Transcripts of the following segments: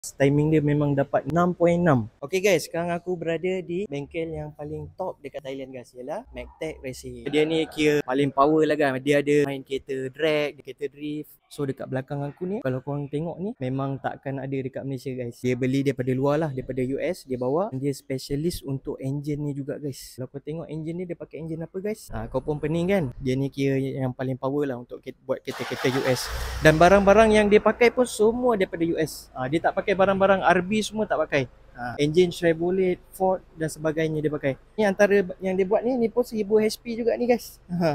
Timing dia memang dapat 6.6. Okay guys, sekarang aku berada di bengkel yang paling top dekat Thailand guys, ialah Magtech Racing. Dia ni kira paling power lah kan. Dia ada main kereta drag, kereta drift. So dekat belakang aku ni, kalau korang tengok ni, memang takkan ada dekat Malaysia guys. Dia beli daripada luar lah, daripada US. Dia bawa, dia specialist untuk engine ni juga guys. Kalau kau tengok engine ni, dia pakai engine apa guys? Kau pun pening kan? Dia ni kira yang paling power lah untuk buat kereta-kereta US. Dan barang-barang yang dia pakai pun semua daripada US. Dia tak pakai barang-barang RB, semua tak pakai. Engine Chevrolet, Ford dan sebagainya dia pakai. Ni antara yang dia buat ni pun 1000 HP juga ni guys.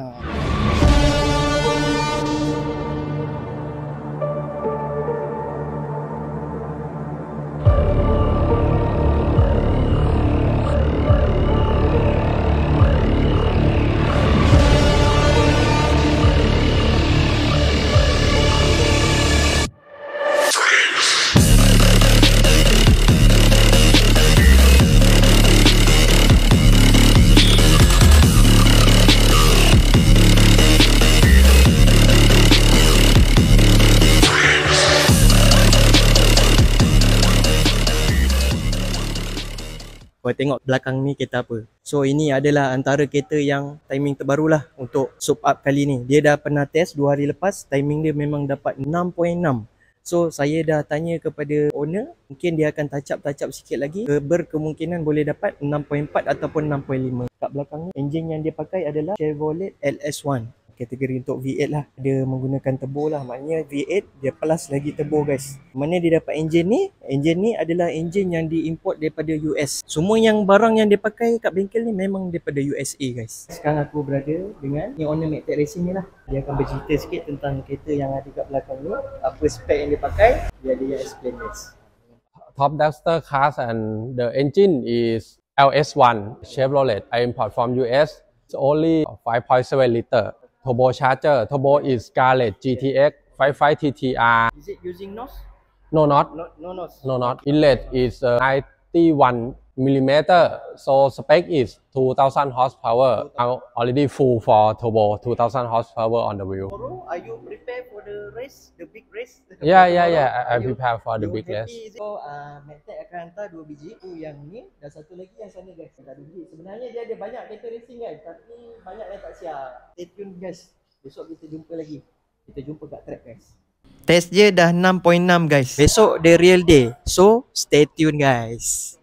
Kau tengok belakang ni kereta apa. So ini adalah antara kereta yang timing terbaru lah untuk Sup Up kali ni. Dia dah pernah test 2 hari lepas, timing dia memang dapat 6.6. So saya dah tanya kepada owner, mungkin dia akan touch up sikit lagi. Berkemungkinan boleh dapat 6.4 ataupun 6.5. Kat belakang ni engine yang dia pakai adalah Chevrolet LS1. Kategori untuk V8 lah. Dia menggunakan turbo lah. Maknanya V8 dia plus lagi turbo guys. Mana dia dapat engine ni? Engine ni adalah engine yang diimport daripada US. Semua yang barang yang dia pakai kat bengkel ni memang daripada USA guys. Sekarang aku berada dengan ni owner Magtech Racing ni lah. Dia akan bercerita sikit tentang kereta yang ada kat belakang ni. Apa spek yang dia pakai. Dia ada yang explain guys. Top Duster cars and the engine is LS1 Chevrolet. I import from US. It's only 5.7 liter. Turbocharger. Turbo is Scarlett GTX 55 TTR. Is it using NOS? No, not. No NOS. No, not. Inlet is 91 millimeter. So spec is 2000 horsepower. I'm already full for turbo, 2000 horsepower on the wheel. Tomorrow, are you prepared for the race, the big race? Yeah. I prepare for the big race. So, Magtech akan hantar 2 biji. Yang ni dan satu lagi yang sana guys. Ada 2 biji. Sebenarnya dia ada banyak kereta racing guys, tapi banyak yang tak siap. Stay tune guys. Besok kita jumpa lagi. Kita jumpa kat track guys. Test je dah 6.6 guys. Besok the real day. So, stay tune guys.